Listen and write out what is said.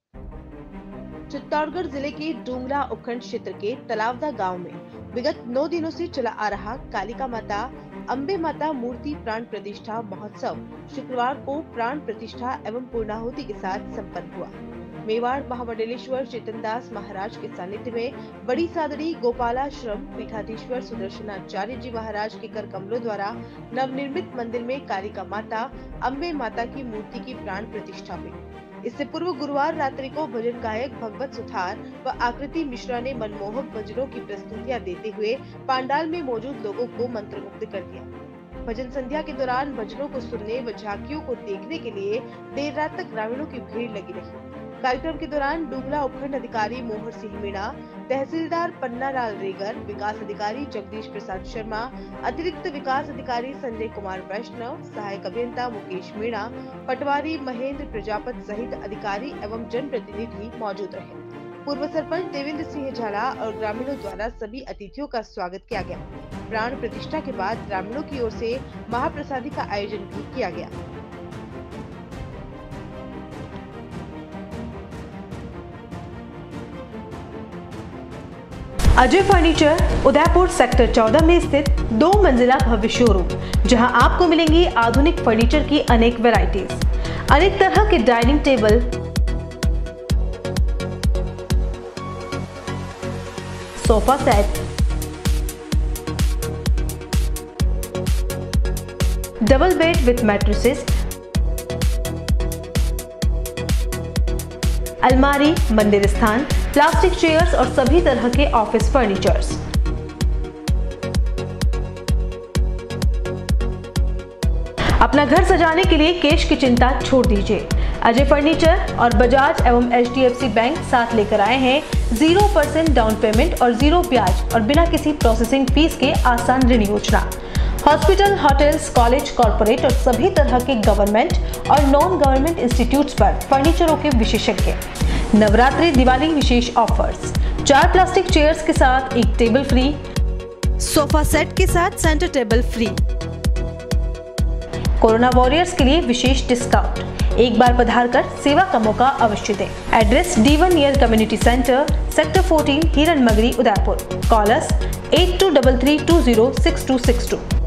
चित्तौड़गढ़ जिले के डूंगरा उपखंड क्षेत्र के तलावदा गांव में विगत 9 दिनों से चला आ रहा कालिका माता अम्बे माता मूर्ति प्राण प्रतिष्ठा महोत्सव शुक्रवार को प्राण प्रतिष्ठा एवं पूर्णाहुति के साथ संपन्न हुआ। मेवाड़ महामंडलेश्वर चेतनदास महाराज के सानिध्य में बड़ी सादड़ी गोपालाश्रम पीठाधीश्वर सुदर्शनाचार्य जी महाराज के कर कमलों द्वारा नवनिर्मित मंदिर में कालिका माता अम्बे माता की मूर्ति की प्राण प्रतिष्ठा हुई। इससे पूर्व गुरुवार रात्रि को भजन गायक भगवत सुथार व आकृति मिश्रा ने मनमोहक भजनों की प्रस्तुतियां देते हुए पंडाल में मौजूद लोगों को मंत्रमुग्ध कर दिया। भजन संध्या के दौरान भजनों को सुनने व झांकियों को देखने के लिए देर रात तक ग्रामीणों की भीड़ लगी रही। कार्यक्रम के दौरान डूंगरा उपखंड अधिकारी मोहर सिंह मीणा, तहसीलदार पन्ना लाल रेगर, विकास अधिकारी जगदीश प्रसाद शर्मा, अतिरिक्त विकास अधिकारी संजय कुमार वैष्णव, सहायक अभियंता मुकेश मीणा, पटवारी महेंद्र प्रजापत सहित अधिकारी एवं जनप्रतिनिधि मौजूद रहे। पूर्व सरपंच देवेंद्र सिंह झाला और ग्रामीणों द्वारा सभी अतिथियों का स्वागत किया गया। प्राण प्रतिष्ठा के बाद ग्रामीणों की ओर से महाप्रसादी का आयोजन भी किया गया। अजय फर्नीचर उदयपुर सेक्टर 14 में स्थित 2 मंजिला भव्य शोरूम, जहां आपको मिलेंगी आधुनिक फर्नीचर की अनेक वैरायटीज, अनेक तरह के dining table, sofa set, double bed with mattresses, अलमारी, मंदिर स्थान, प्लास्टिक चेयर्स और सभी तरह के ऑफिस फर्नीचर्स। अपना घर सजाने के लिए कैश की चिंता छोड़ दीजिए। अजय फर्नीचर और बजाज एवं HDFC बैंक साथ लेकर आए हैं 0% डाउन पेमेंट और 0 ब्याज और बिना किसी प्रोसेसिंग फीस के आसान ऋण योजना। हॉस्पिटल, होटल्स, कॉलेज, कॉर्पोरेट और सभी तरह के गवर्नमेंट और नॉन गवर्नमेंट इंस्टीट्यूट्स पर फर्नीचरों के विशेषज्ञ। नवरात्रि दिवाली विशेष ऑफर्स, 4 प्लास्टिक चेयर्स के साथ 1 टेबल फ्री, सोफा सेट के साथ centre table free. Corona warriors के लिए विशेष डिस्काउंट। एक बार पधार कर सेवा का मौका अवश्य दें। Address D1 near community centre, sector 14, Hiran मगरी, उदयपुर। कॉल अस 8233206262।